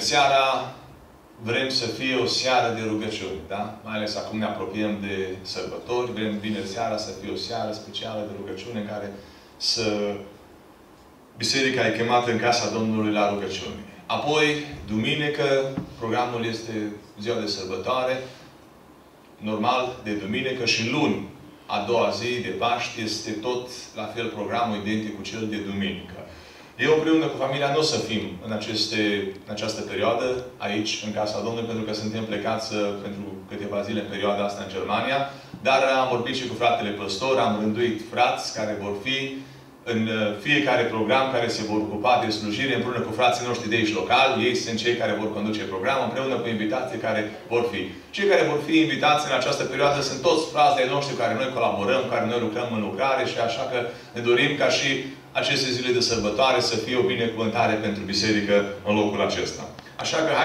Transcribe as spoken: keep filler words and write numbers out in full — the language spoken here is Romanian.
Seara vrem să fie o seară de rugăciuni, da? Mai ales acum ne apropiem de sărbători, vrem vineri seara să fie o seară specială de rugăciune în care să... Biserica e chemată în casa Domnului la rugăciune. Apoi, duminică, programul este ziua de sărbătoare, normal, de duminică, și luni, a doua zi de Paști, este tot la fel programul identic cu cel de duminică. Eu împreună cu familia nu o să fim în, aceste, în această perioadă aici, în casa Domnului, pentru că suntem plecați pentru câteva zile în perioada asta în Germania, dar am vorbit și cu fratele păstor, am rânduit frați care vor fi în fiecare program care se vor ocupa de slujire împreună cu frații noștri de aici locali. Ei sunt cei care vor conduce programul împreună cu invitații care vor fi. Cei care vor fi invitați în această perioadă sunt toți frații noștri cu care noi colaborăm, cu care noi lucrăm în lucrare și așa că ne dorim ca și aceste zile de sărbătoare să fie o binecuvântare pentru biserică în locul acesta. Așa că